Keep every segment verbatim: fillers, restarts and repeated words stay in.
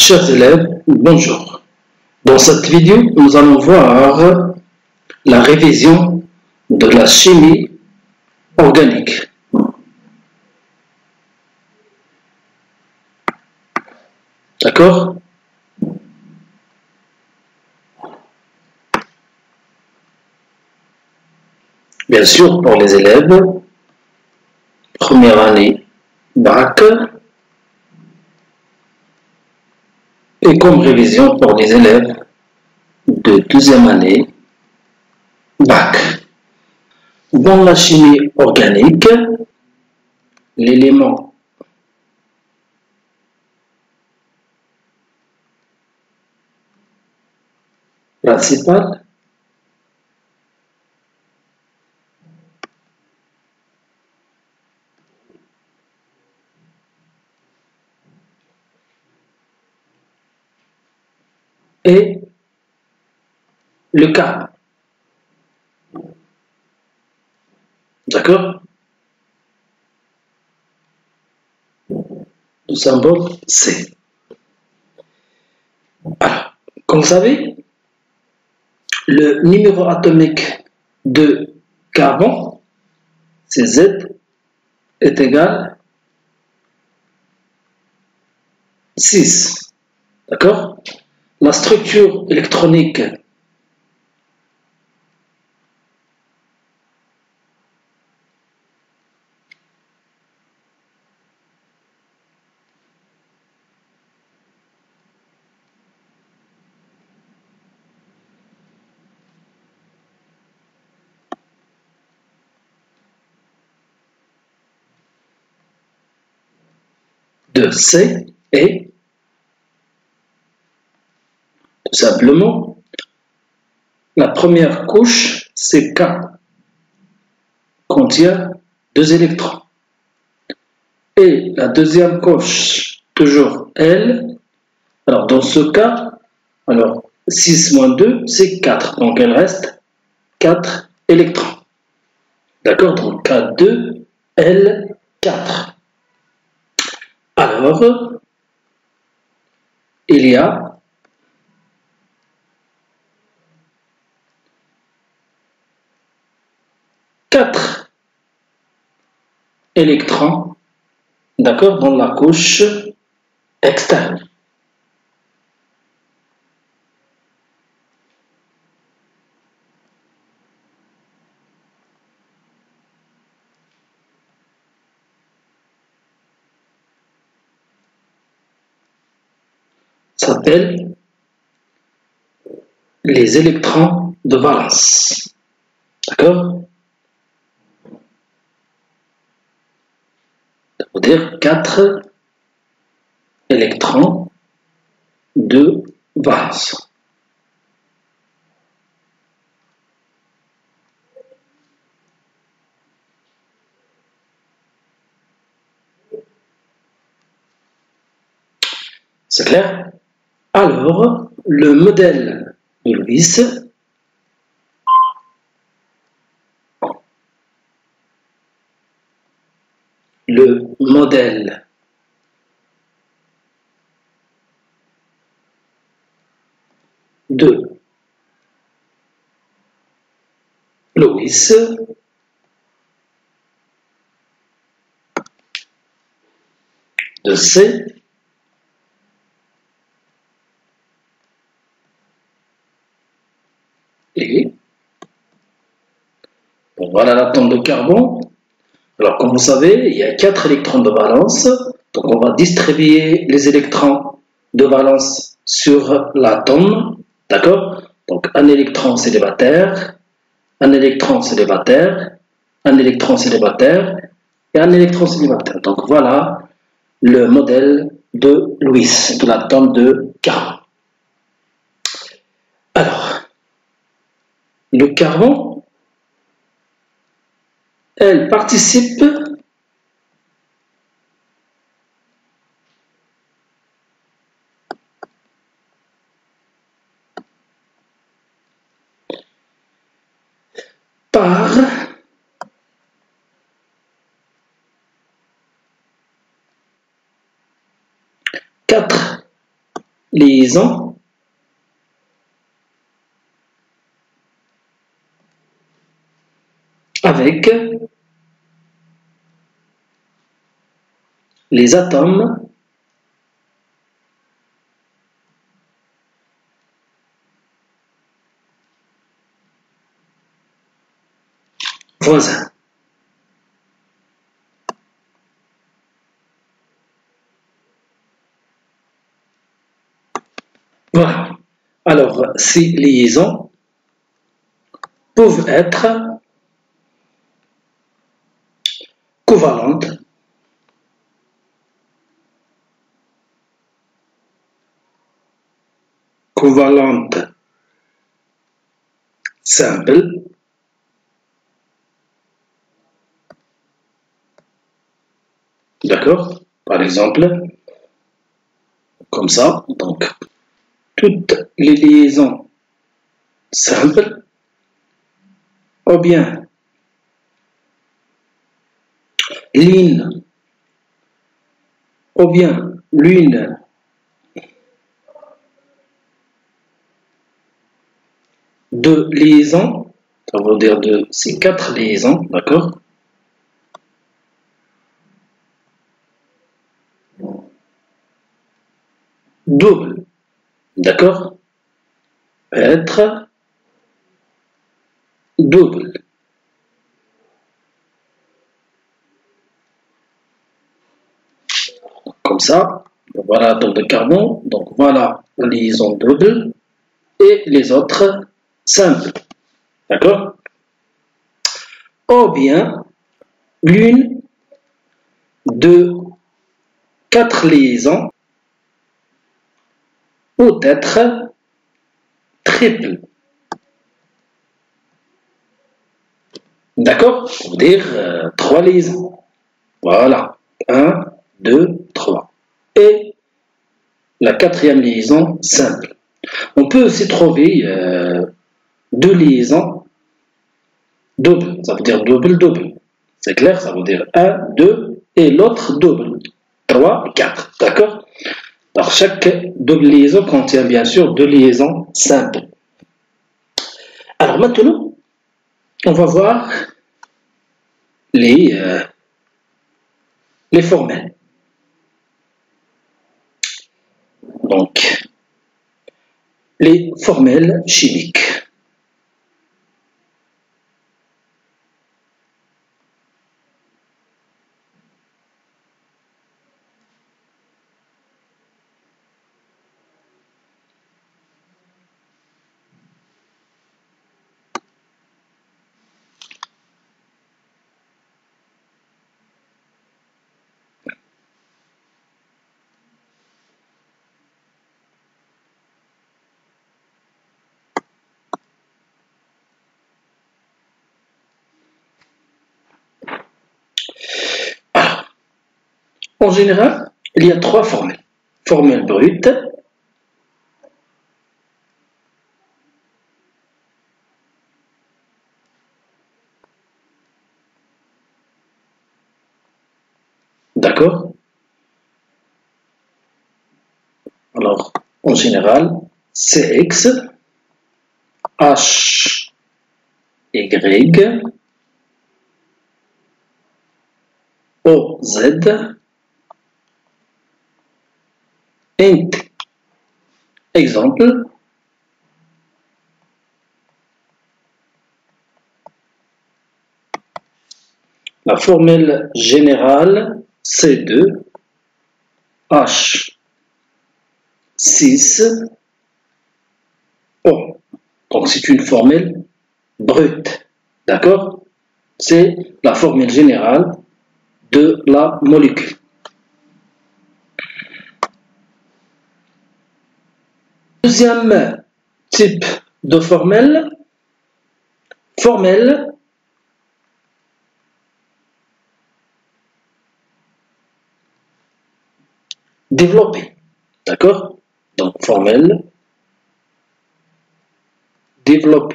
Chers élèves, bonjour. Dans cette vidéo, nous allons voir la révision de la chimie organique. D'accord? Bien sûr, pour les élèves, première année bac, et comme révision pour les élèves de deuxième année bac. Dans la chimie organique, l'élément principal est le carbone. D'accord? Le symbole C. Alors, comme vous savez, le numéro atomique de carbone, c'est Z, est égal à six. D'accord? La structure électronique de C est tout simplement la première couche, c'est K, contient deux électrons. Et la deuxième couche, toujours L. Alors dans ce cas, alors six moins deux, c'est quatre. Donc il reste quatre électrons. D'accord? Donc K deux, L quatre. Alors, il y a quatre électrons, d'accord, dans la couche externe. S'appelle les électrons de valence. D'accord? Ça veut dire quatre électrons de valence. C'est clair? Alors, le modèle de Lewis le modèle de Lewis de C et bon, voilà l'atome de carbone. Alors comme vous savez, il y a quatre électrons de valence, donc on va distribuer les électrons de valence sur l'atome, d'accord? Donc un électron célibataire, un électron célibataire, un électron célibataire et un électron célibataire. Donc voilà le modèle de Lewis, de l'atome de carbone. Alors, le carbone, elle participe par quatre liaison avec les atomes voisins. Voilà. Alors, ces liaisons peuvent être covalentes, covalentes simples, d'accord? Par exemple, comme ça, donc, toutes les liaisons simples, ou bien l'une, ou bien l'une de liaisons, ça veut dire de ces quatre liaisons, d'accord? Double, d'accord? Être double. Comme ça, voilà l'atome de carbone, donc voilà la liaison double et les autres simples, d'accord? Ou bien l'une de quatre liaisons peut être triple, d'accord? Ça veut dire euh, trois liaisons, voilà, un, deux, trois. Et la quatrième liaison simple. On peut aussi trouver euh, deux liaisons doubles, ça veut dire double, double. C'est clair, ça veut dire un, deux et l'autre double. trois, quatre, d'accord? Alors chaque double liaison contient bien sûr deux liaisons simples. Alors maintenant, on va voir les, euh, les formelles. Donc, les formelles chimiques. En général, il y a trois formules. Formule brute, d'accord? Alors, en général, C X, H, Y, O, Z, int. Exemple, la formule générale C deux, H, six, O. Donc c'est une formule brute, d'accord? C'est la formule générale de la molécule. Deuxième type de formule, formelle développée, d'accord? Donc formelle développée.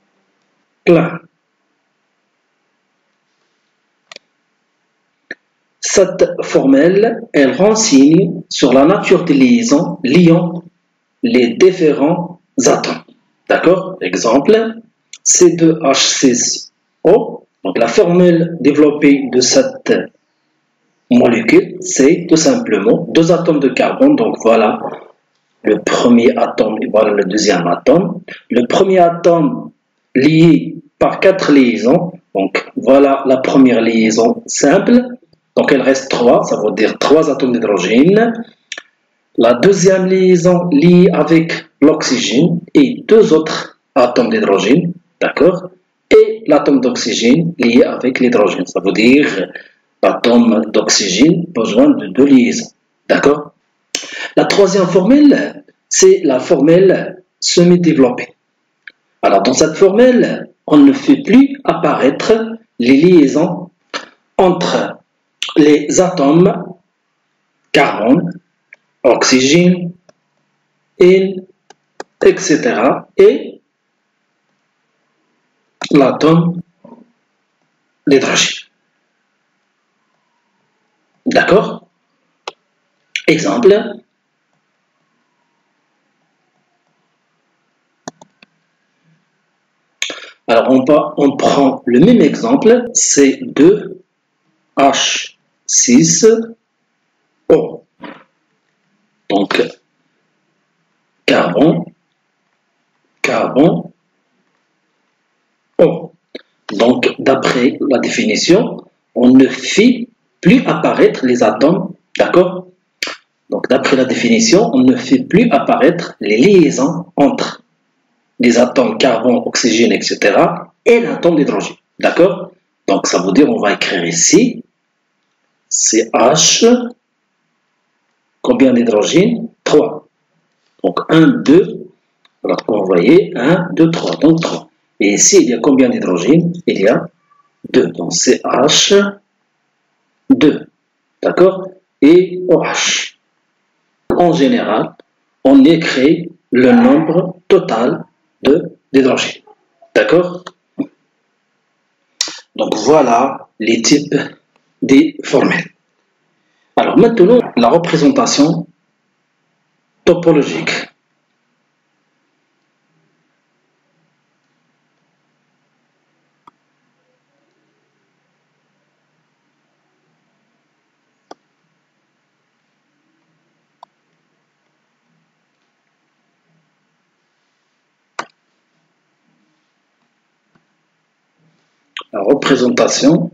Plein. Cette formule, elle renseigne sur la nature des liaisons liant les différents atomes. D'accord? Exemple, C deux H six O. Donc la formule développée de cette molécule, c'est tout simplement deux atomes de carbone. Donc voilà le premier atome et voilà le deuxième atome. Le premier atome lié par quatre liaisons. Donc voilà la première liaison simple. Donc elle reste trois, ça veut dire trois atomes d'hydrogène. La deuxième liaison liée avec l'oxygène et deux autres atomes d'hydrogène, d'accord? Et l'atome d'oxygène lié avec l'hydrogène, ça veut dire l'atome d'oxygène besoin de deux liaisons, d'accord? La troisième formule, c'est la formule semi-développée. Alors dans cette formule, on ne fait plus apparaître les liaisons entre les atomes carbone, oxygène, et et cetera et l'atome d'hydrogène. D'accord? Exemple. Alors on, va, on prend le même exemple, C deux H six O. Donc, carbone, carbone, O. Donc, d'après la définition, on ne fait plus apparaître les atomes, d'accord? Donc, d'après la définition, on ne fait plus apparaître les liaisons entre les atomes carbone, oxygène, et cetera et l'atome d'hydrogène, d'accord? Donc, ça veut dire, on va écrire ici, C H, combien d'hydrogène? trois. Donc, un, deux, alors vous voyez, un, deux, trois, donc trois. Et ici, il y a combien d'hydrogène? Il y a deux, donc C H deux, d'accord? Et OH. En général, on écrit le nombre total d'hydrogène, d'accord? Donc, voilà les types des formules. Alors maintenant, la représentation topologique. La représentation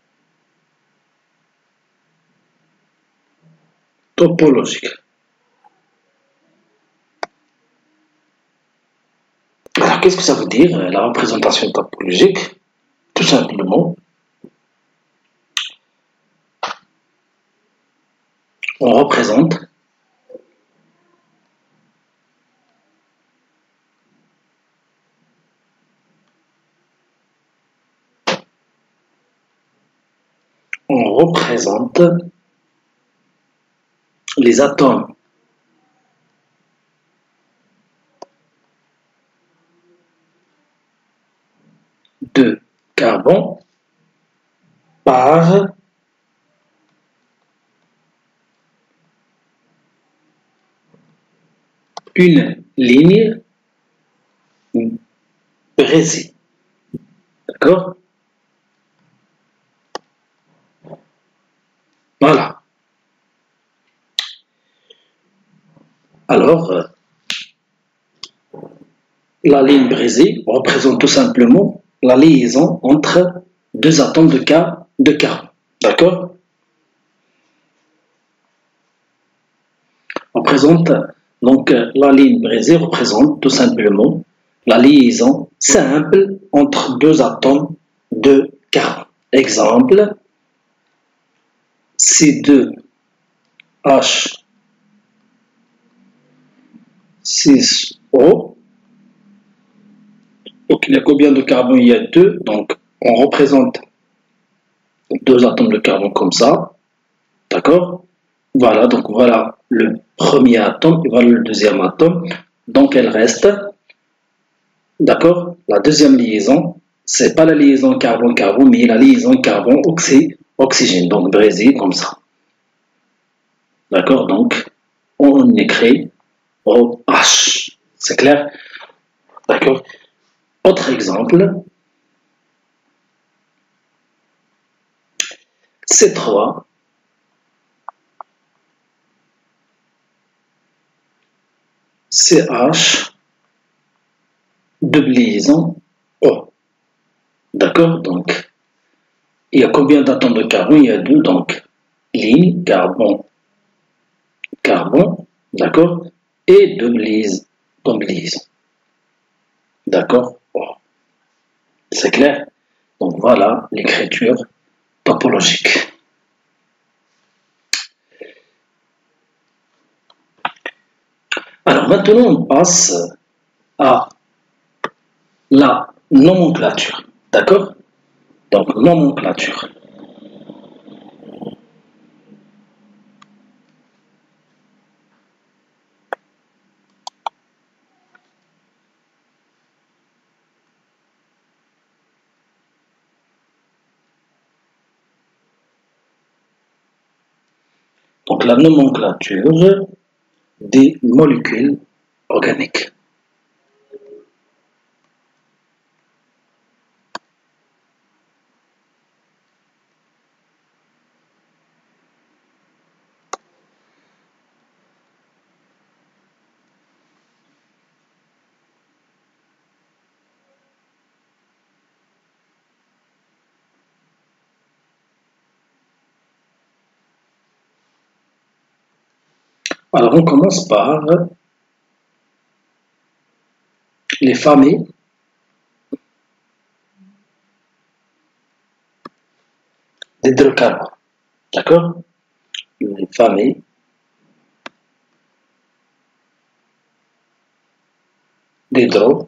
topologique. Alors, qu'est-ce que ça veut dire, la représentation topologique? Tout simplement, on représente on représente les atomes de carbone par une ligne brisée. D'accord? Voilà. Alors, la ligne brisée représente tout simplement la liaison entre deux atomes de carbone. De carbone. D'accord? On présente donc la ligne brisée représente tout simplement la liaison simple entre deux atomes de carbone. Exemple, C deux H six O. Donc il y a combien de carbone? Il y a deux. Donc on représente deux atomes de carbone comme ça. D'accord? Voilà, donc voilà le premier atome et voilà le deuxième atome. Donc elle reste. D'accord? La deuxième liaison, c'est pas la liaison carbone-carbone, mais la liaison carbone-oxygène. oxygène. Donc Brésil comme ça. D'accord? Donc on écrit O H. C'est clair? D'accord? Autre exemple. C trois. C H. Double liaison O. D'accord? Donc, il y a combien d'atomes de carbone? Il y a deux. Donc, ligne, carbone, carbone. D'accord? Et double liaison. Double liaison. D'accord? O. C'est clair? Donc, voilà l'écriture topologique. Alors, maintenant, on passe à la nomenclature. D'accord? Donc, nomenclature. Donc, la nomenclature des molécules organiques. Alors, on commence par les familles d'hydrocarbures. D'accord? Les familles d'hydrocarbures.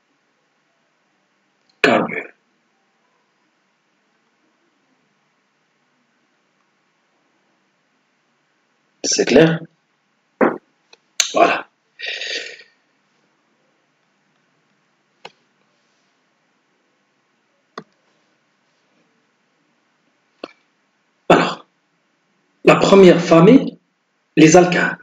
C'est clair? Voilà. Alors, la première famille, les alcanes.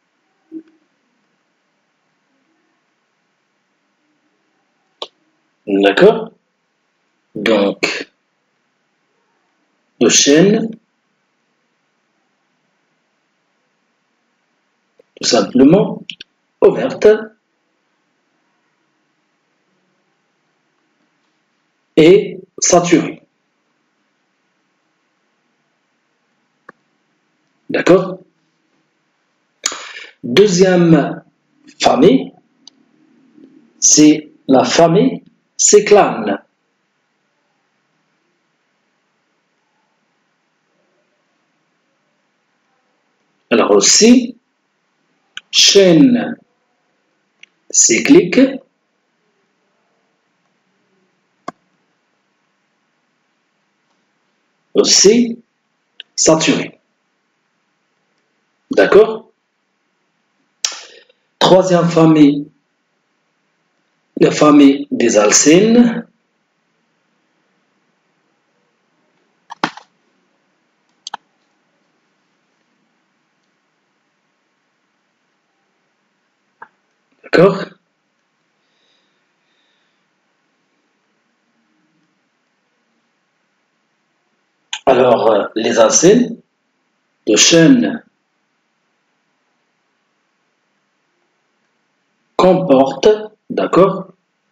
D'accord? Donc, de chaîne, tout simplement, ouverte et saturée. D'accord? Deuxième famille, c'est la famille cyclane. Alors aussi, chaîne cyclique, aussi saturée. D'accord? Troisième famille, la famille des alcènes. D'accord? Alors, les alcènes de chaîne comportent, d'accord?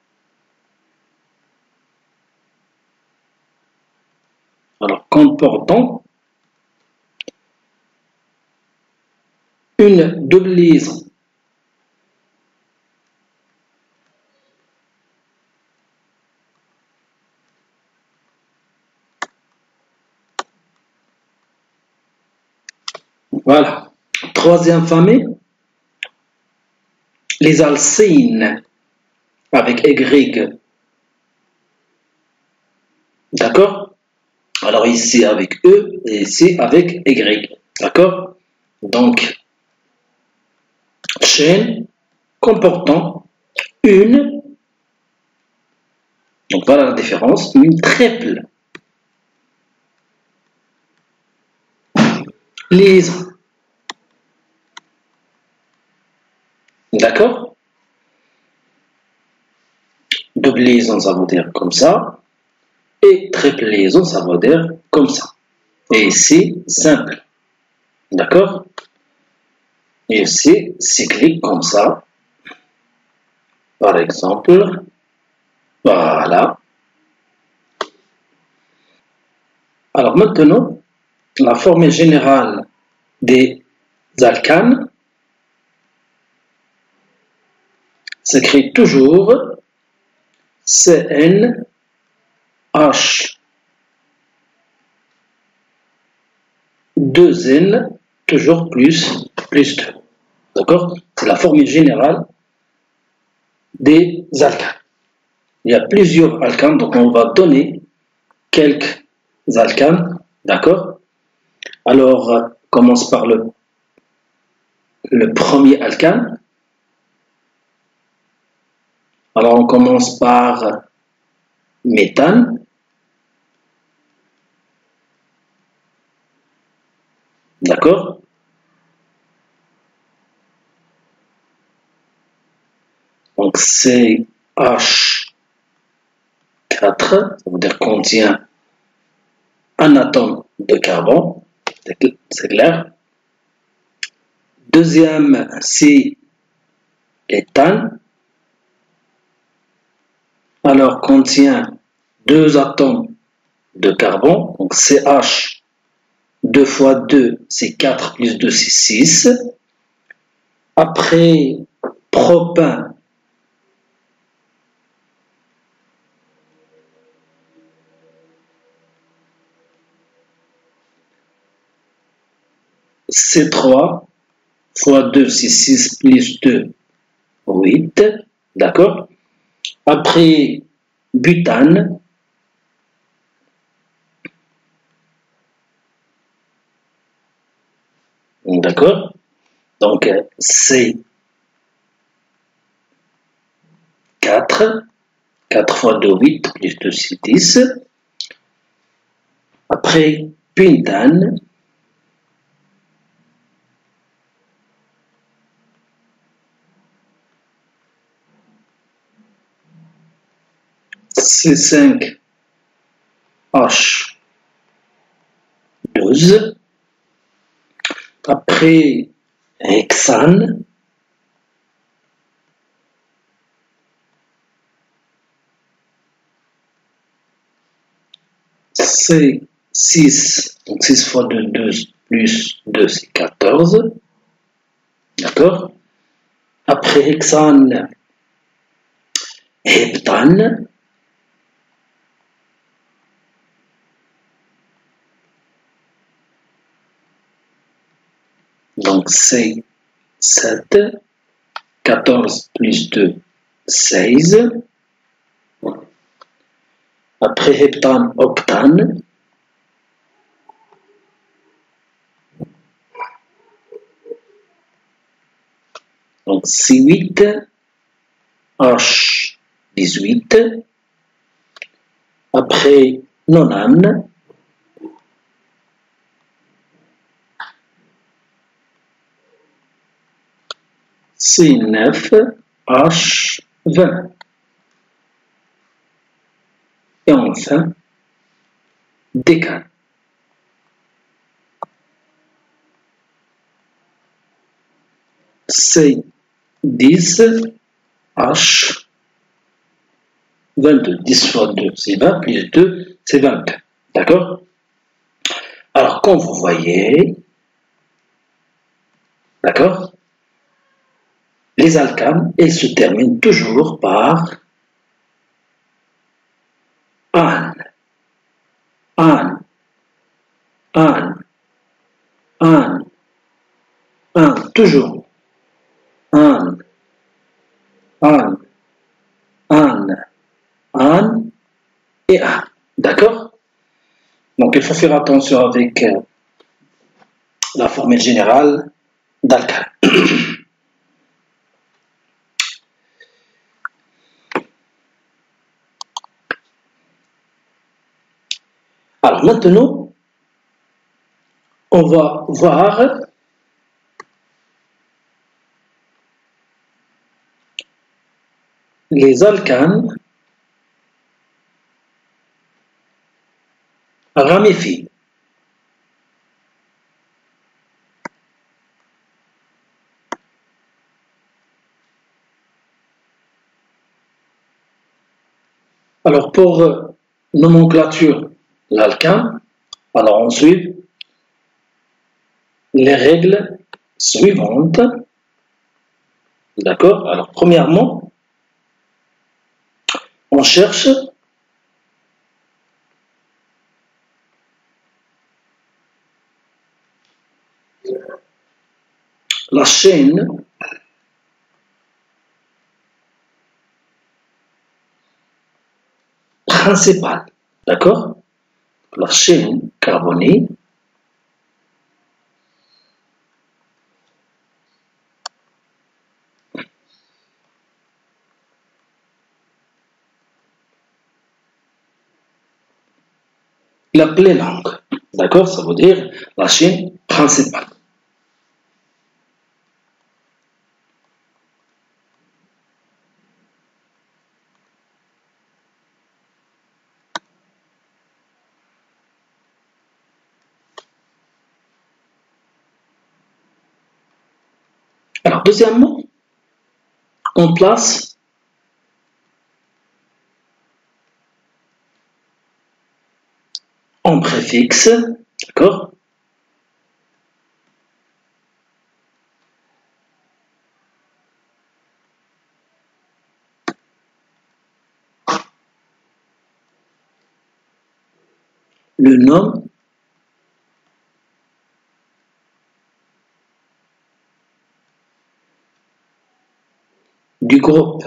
Alors, comportant une double liaison. Voilà. Troisième famille, les alcènes avec Y. D'accord? Alors ici avec E et ici avec Y. D'accord? Donc, chaîne comportant une, donc voilà la différence, une triple liaison. D'accord? Double liaison, ça veut dire comme ça. Et triple liaison, ça veut dire comme ça. Et ici, simple. D'accord? Et ici, cyclique comme ça. Par exemple, voilà. Alors maintenant, la formule générale des alcanes s'écrit toujours C N H deux N toujours plus plus deux. D'accord? C'est la formule générale des alcanes. Il y a plusieurs alcanes, donc on va donner quelques alcanes. D'accord? Alors, on commence par le, le premier alcane. Alors, on commence par méthane. D'accord? Donc, C H quatre, ça veut dire contient un atome de carbone, c'est clair. Deuxième, c'est éthane. Alors, contient deux atomes de carbone, donc C H deux fois deux, c'est quatre plus deux, c'est six. Après, propane. C trois fois deux, c'est six plus deux, huit. D'accord? Après, butane. D'accord? Donc, c'est quatre. quatre fois deux, huit, plus deux, c'est dix. Après, pentane. C cinq H douze. Après, hexane. C six, donc six fois deux, deux, plus deux, c'est quatorze. D'accord? Après hexane, heptane. Donc c'est sept. quatorze plus deux, seize. Après heptane, octane. Donc C huit, H dix-huit. Après nonane. C neuf, H vingt. Et enfin, décane. C dix, H vingt-deux. dix fois deux, c'est vingt, plus deux, c'est vingt. D'accord? Alors, comme vous voyez, d'accord, les alcanes, elles se terminent toujours par ane, ane, ane, ane, ane, toujours ane, ane, ane, ane et ane. D'accord? Donc, il faut faire attention avec euh, la formule générale d'alcane. Alors maintenant, on va voir les alcanes ramifiés. Alors, pour euh, nomenclature, l'alcane, alors on suit les règles suivantes. D'accord? Alors, premièrement, on cherche la chaîne principale. D'accord? La chaîne carbonée l'appelée langue. D'accord? Ça veut dire la chaîne principale. Alors, deuxièmement, on place en préfixe, d'accord? Le nom du groupe.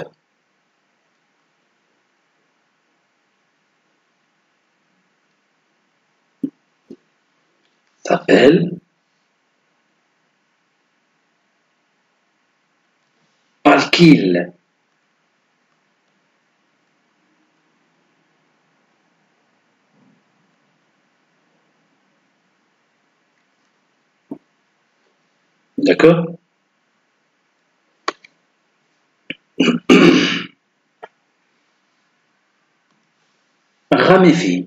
S'appelle alkyle. D'accord? Ramifie.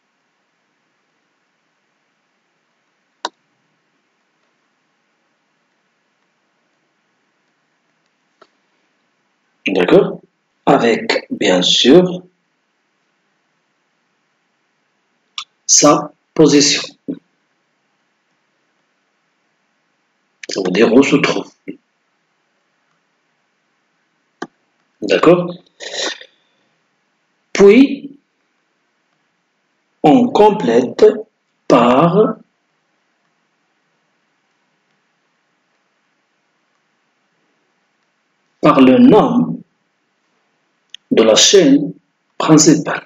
D'accord? Avec, bien sûr, sa position. Ça veut dire où se trouve. D'accord? Puis, on complète par par le nom de la chaîne principale.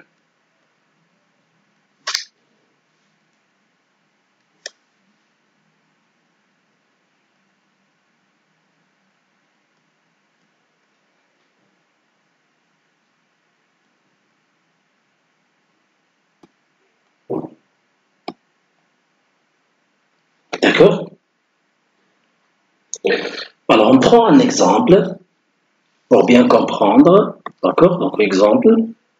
D'accord? Alors, on prend un exemple pour bien comprendre. D'accord? Donc, exemple.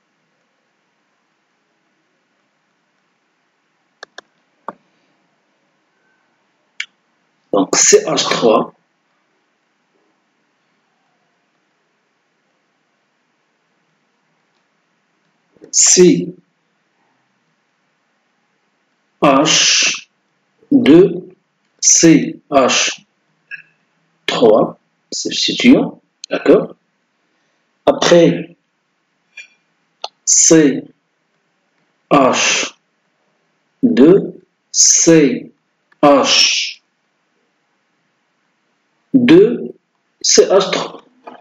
Donc, C H trois. C H deux, C H trois, substituant, d'accord? Après, C H deux, C H deux, C H trois.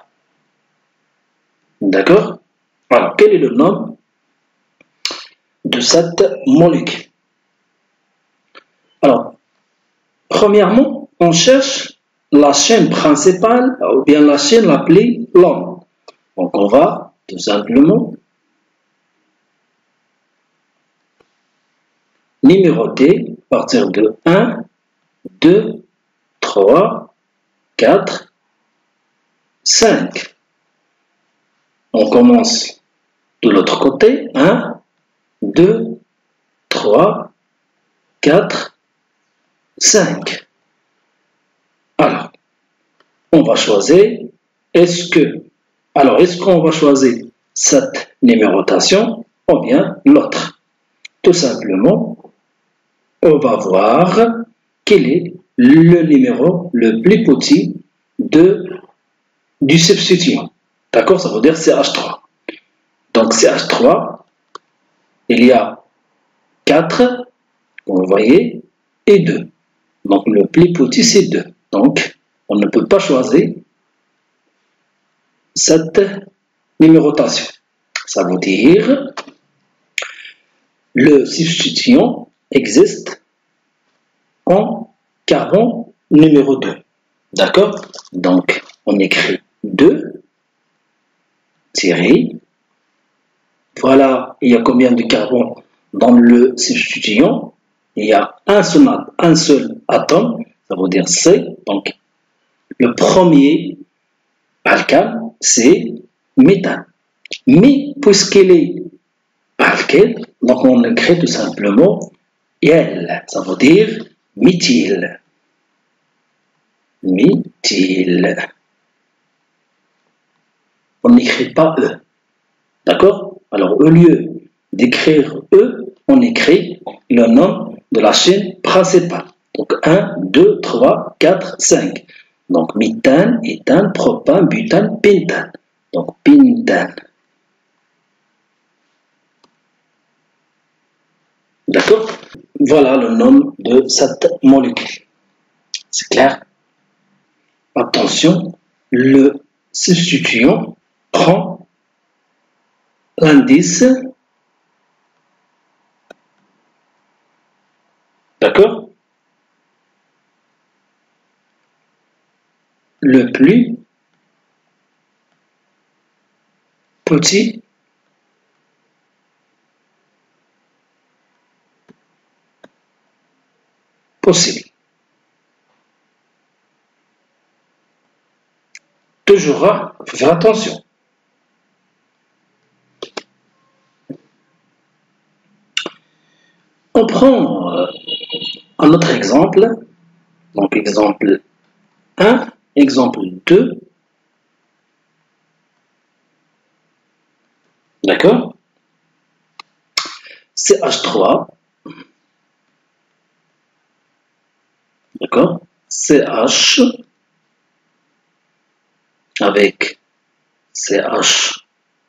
D'accord? Alors, quel est le nom de cette molécule? Alors, premièrement, on cherche la chaîne principale ou bien la chaîne appelée longue. Donc, on va tout simplement numéroter à partir de un deux, trois, quatre, cinq. On commence de l'autre côté. un, deux, trois, quatre, cinq. Alors, on va choisir, est-ce que, alors, est-ce qu'on va choisir cette numérotation ou bien l'autre? Tout simplement, on va voir quel est le numéro le plus petit de, du substituant. D'accord? Ça veut dire C H trois. Donc C H trois, il y a quatre, vous voyez, et deux. Donc le plus petit c'est deux. Donc on ne peut pas choisir cette numérotation. Ça veut dire le substituant existe en carbone numéro deux. D'accord? Donc on écrit deux tiré. Voilà, il y a combien de carbone dans le substituant? Il y a un seul, un seul atome, ça veut dire C. Donc, le premier alcane, c'est méthane. Mais puisqu'il est alkène, donc on écrit tout simplement L, ça veut dire méthyle. Méthyle. On n'écrit pas E. D'accord? Alors, au lieu d'écrire E, on écrit le nom de la chaîne principale. Donc, un, deux, trois, quatre, cinq. Donc, méthane, éthane, propane, butane, pentane. Donc, pentane. D'accord? Voilà le nom de cette molécule. C'est clair? Attention, le substituant prend l'indice, d'accord, le plus petit possible. Toujours, il faut faire attention. On prend euh, un autre exemple. Donc, exemple un, exemple deux. D'accord? C H trois. D'accord? C H avec C H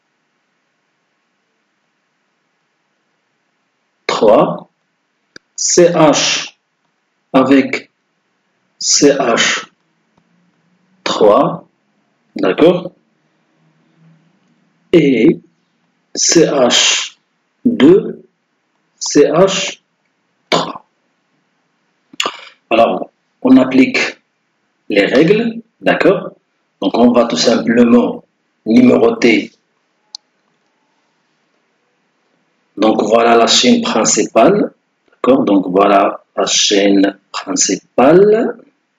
trois. C H avec C H trois, d'accord, et C H deux, C H trois. Alors, on applique les règles, d'accord, donc on va tout simplement numéroter. Donc voilà la chaîne principale. D'accord, donc voilà la chaîne principale.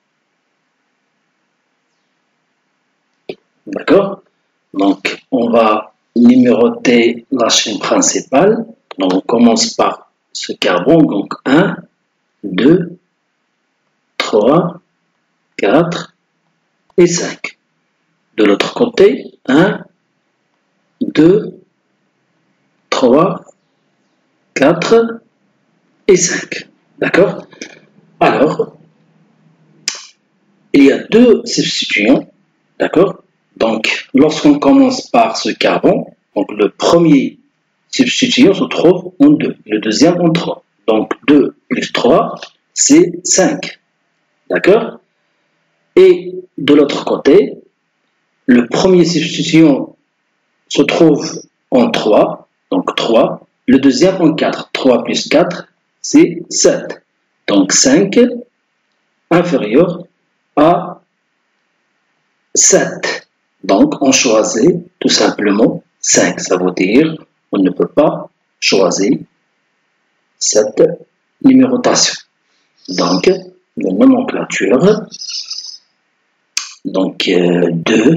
D'accord, donc on va numéroter la chaîne principale. Donc on commence par ce carbone. Donc un, deux, trois, quatre et cinq. De l'autre côté, un, deux, trois, quatre et cinq. D'accord? Alors, il y a deux substituants. D'accord? Donc, lorsqu'on commence par ce carbone, donc le premier substituant se trouve en deux, le deuxième en trois. Donc, deux plus trois, c'est cinq. D'accord? Et de l'autre côté, le premier substituant se trouve en trois, donc trois. Le deuxième en quatre. trois plus quatre, c'est sept. Donc cinq inférieur à sept. Donc on choisit tout simplement cinq. Ça veut dire on ne peut pas choisir cette numérotation. Donc de nomenclature. Donc, euh, deux,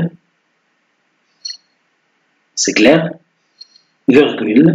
c'est clair, virgule,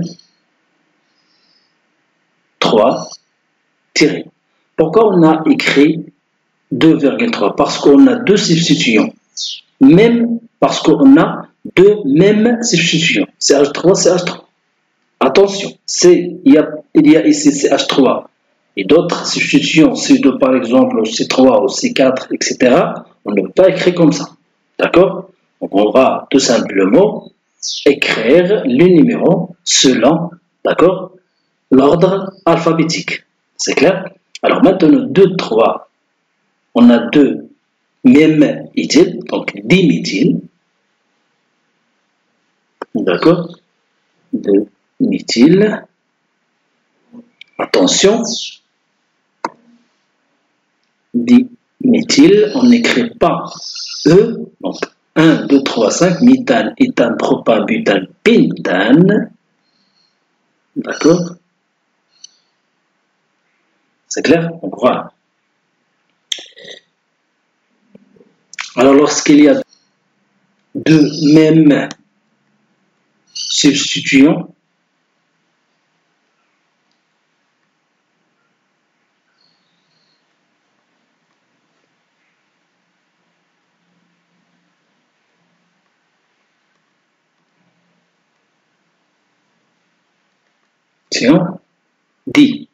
trois, tiré. Pourquoi on a écrit deux virgule trois? Parce qu'on a deux substitutions. Même parce qu'on a deux mêmes substitutions. C H trois, C H trois. Attention, il y, a, il y a ici C H trois et d'autres substitutions, C deux par exemple, C trois ou C quatre, et cetera. On ne peut pas écrire comme ça. D'accord? Donc on va tout simplement écrire les numéros selon, d'accord, l'ordre alphabétique. C'est clair? Alors maintenant, deux, trois, on a deux mêmes éthyles, donc diméthyl. D'accord? Deux méthyl. Attention. Diméthyl, on n'écrit pas E, donc un, deux, trois, cinq, méthane, éthane, propane, butane, pentane. D'accord? C'est clair? Donc voilà. Alors lorsqu'il y a deux mêmes substituants, tiens, dit.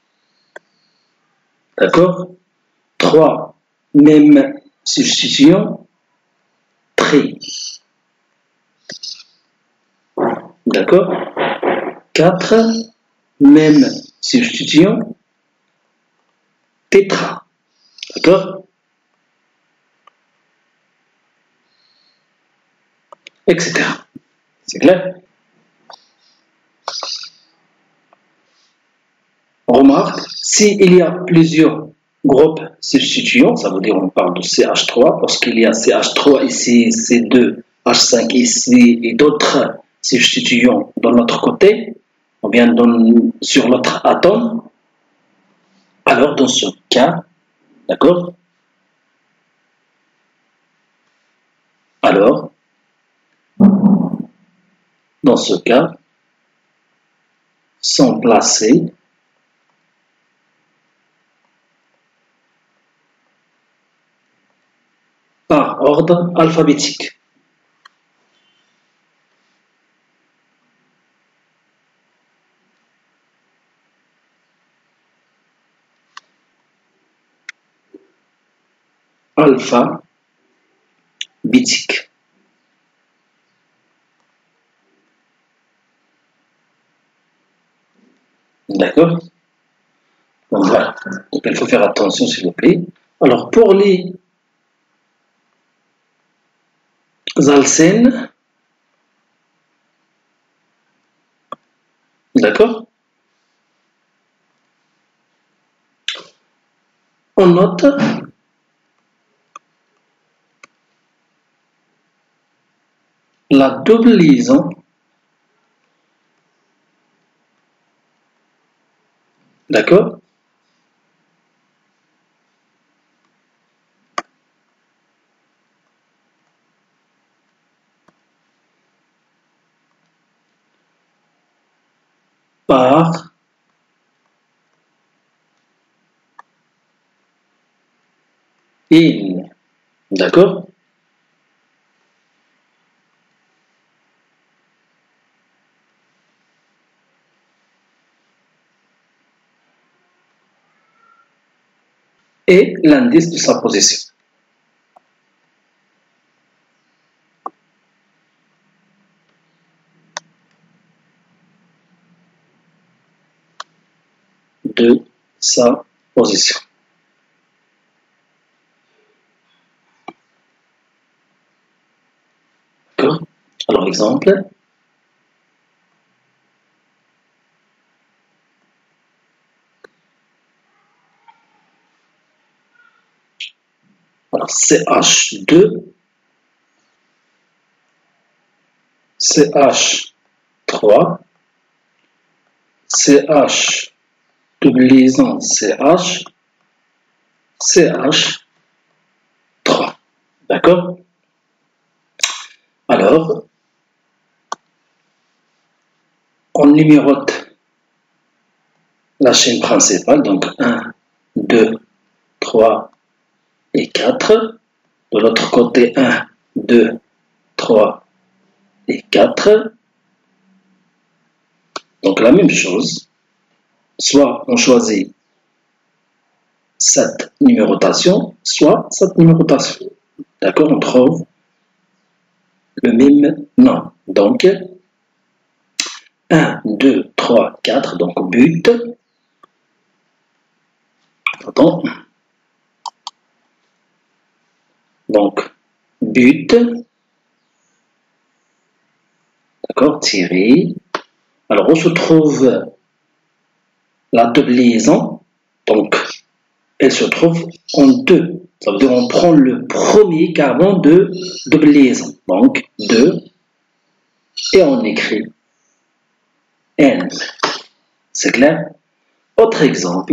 D'accord? Trois mêmes substitutions, tri. D'accord? Quatre mêmes substitutions, tétra. D'accord? Etc. C'est clair? Remarque, s'il y a plusieurs groupes substituants, ça veut dire on parle de C H trois, parce qu'il y a C H trois ici, C deux, H cinq ici, et d'autres substituants de l'autre côté, ou bien dans, sur l'autre atome, alors dans ce cas, d'accord? Alors, dans ce cas, sont placés par ordre alphabétique. Alphabétique. D'accord? Donc voilà. Donc il faut faire attention s'il vous plaît. Alors pour les alcènes, d'accord? On note la double liaison, d'accord? Par in, d'accord? Et l'indice de sa position. De sa position. D'accord? Alors, exemple. Alors, C H deux, C H trois, C H double liaison C H, C H trois. D'accord? Alors, on numérote la chaîne principale, donc un, deux, trois et quatre. De l'autre côté, un, deux, trois et quatre. Donc la même chose, soit on choisit cette numérotation, soit cette numérotation. D'accord? On trouve le même nom. Donc, un, deux, trois, quatre, donc but. Attends. Donc, but. D'accord? Tiré. Alors, on se trouve la double liaison. Donc, elle se trouve en deux. Ça veut dire on prend le premier carbone de double liaison. Donc, deux. Et on écrit N. C'est clair? Autre exemple.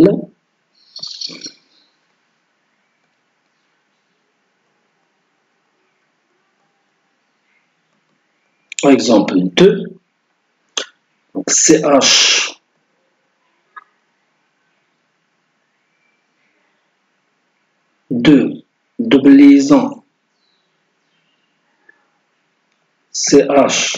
Par exemple deux. Donc, C H deux, double liaison C H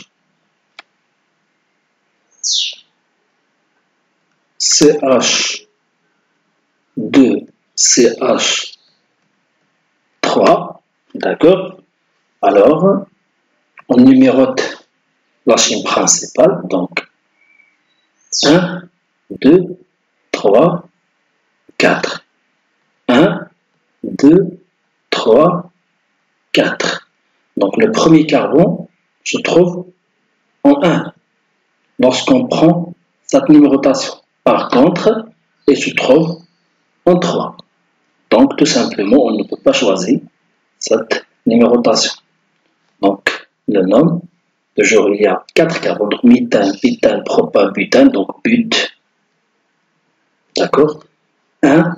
C H deux C H trois, d'accord? Alors, on numérote la chaîne principale, donc un, deux, trois, quatre. un, deux, trois, quatre. Donc le premier carbone se trouve en un lorsqu'on prend cette numérotation. Par contre, il se trouve en trois. Donc tout simplement, on ne peut pas choisir cette numérotation. Donc le nom, toujours il y a quatre carbones, donc méthane, pétane, propane, butane, donc but. D'accord? un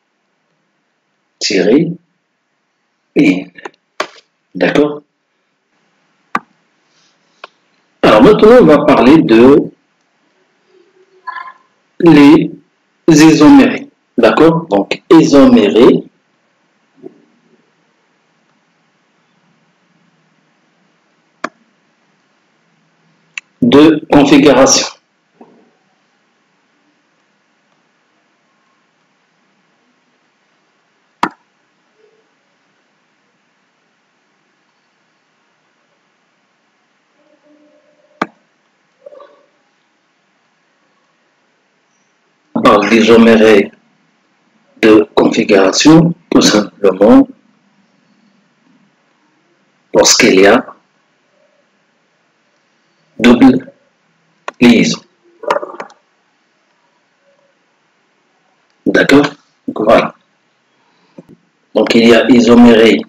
tiré et d'accord? Alors maintenant, on va parler de les isomérés. D'accord? Donc, isomérés. De configuration. On parle d'isomérés de configuration, tout simplement, lorsqu'il y a double liaison. D'accord? Donc voilà. Donc il y a isoméré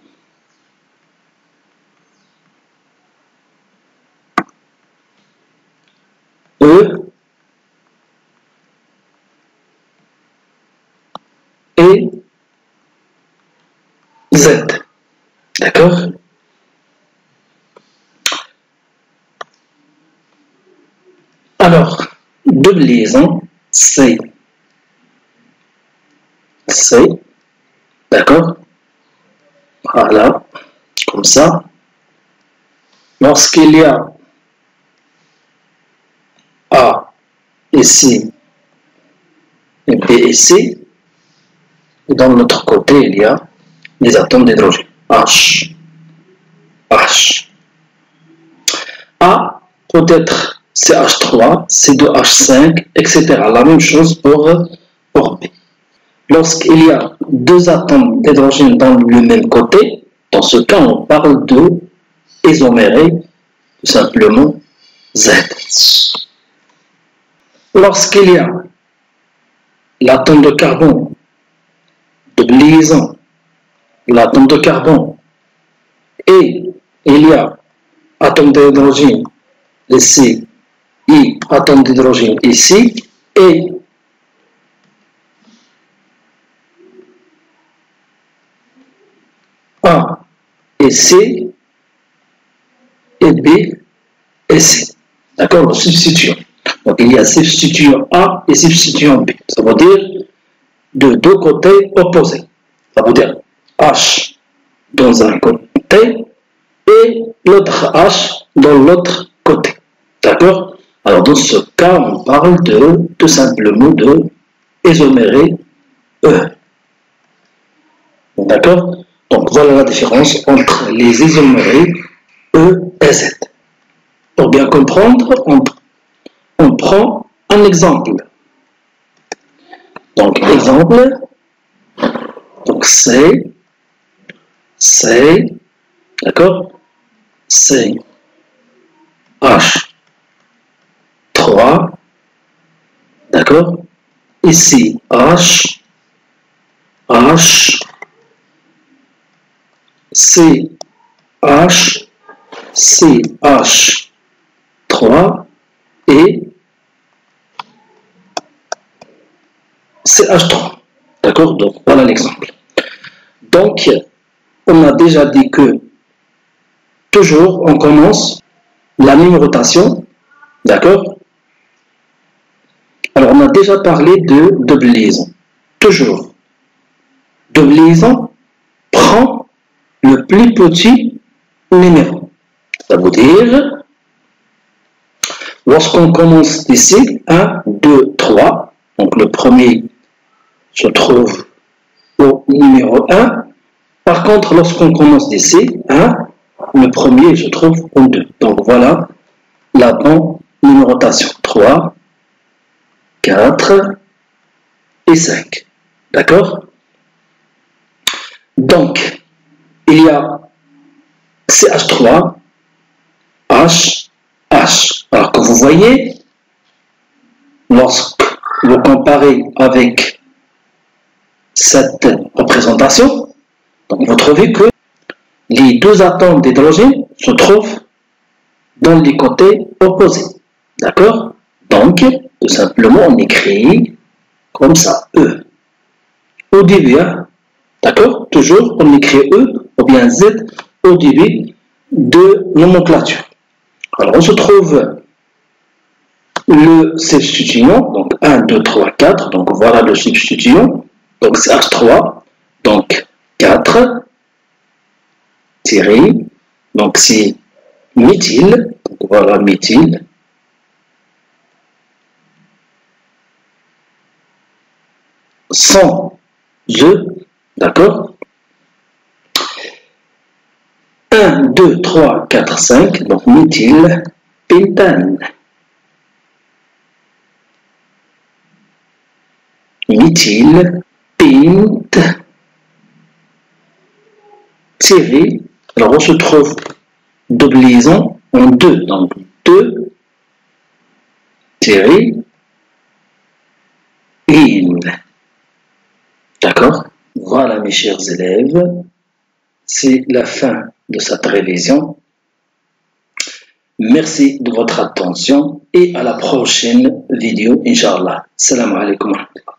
E et Z. D'accord? Alors, double liaison, C. C. D'accord? Voilà. Comme ça. Lorsqu'il y a A ici et B ici, et dans l'autre côté, il y a les atomes d'hydrogène. H. H. A peut être C H trois, C deux H cinq, et cetera. La même chose pour, pour B. Lorsqu'il y a deux atomes d'hydrogène dans le même côté, dans ce cas, on parle de isoméré, tout simplement Z. Lorsqu'il y a l'atome de carbone, double liaison, l'atome de carbone, et il y a atome d'hydrogène ici, et atome d'hydrogène ici, et A et C et B et C. D'accord? Le substituant. Donc il y a substituant A et substituant B. Ça veut dire de deux côtés opposés. Ça veut dire H dans un côté et l'autre H dans l'autre côté. D'accord? Alors dans ce cas, on parle de tout simplement de isoméré E. D'accord? Donc voilà la différence entre les isomérés E et Z. Pour bien comprendre, on, on prend un exemple. Donc exemple, donc C, C, d'accord? C, H, trois, d'accord? Ici, H, H, C, H, C, H, trois et C H trois. D'accord? Donc, voilà l'exemple. Donc, on a déjà dit que toujours, on commence la numérotation. D'accord? Alors, on a déjà parlé de double liaison. Toujours. Double liaison prend le plus petit numéro. Ça veut dire, lorsqu'on commence d'ici, un, deux, trois, donc le premier se trouve au numéro un. Par contre, lorsqu'on commence d'ici, un, le premier se trouve au deux. Donc voilà la bonne numérotation. trois, quatre et cinq. D'accord? Donc, il y a C H trois, H, H. Alors que vous voyez, lorsque vous comparez avec cette représentation, donc vous trouvez que les deux atomes d'hydrogène se trouvent dans les côtés opposés. D'accord? Donc, tout simplement, on écrit comme ça, E. Au début, hein? D'accord? Toujours, on écrit E ou bien Z au début de nomenclature. Alors, on se trouve le substituant, donc un, deux, trois, quatre, donc voilà le substituant, donc c'est H trois, donc quatre, tiré, donc c'est méthyle, donc voilà méthyle, sans E, d'accord? un, deux, trois, quatre, cinq, donc méthyle, pentane. Méthyle, pent, tiré. Alors on se trouve double liaison en deux, donc deux tiré in. D'accord? Voilà mes chers élèves, c'est la fin de cette révision. Merci de votre attention et à la prochaine vidéo, Inch'Allah. Salam alaikum.